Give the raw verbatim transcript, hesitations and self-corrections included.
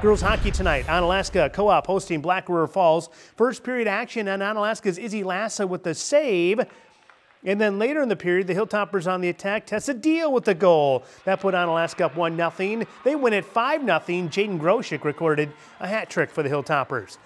Girls hockey tonight. Onalaska Co-op hosting Black River Falls. First period action on Onalaska's Izzy Lassa with the save. And then later in the period, the Hilltoppers on the attack test a deal with the goal. That put Onalaska up one nothing. They win it five nothing. Jaden Groshek recorded a hat trick for the Hilltoppers.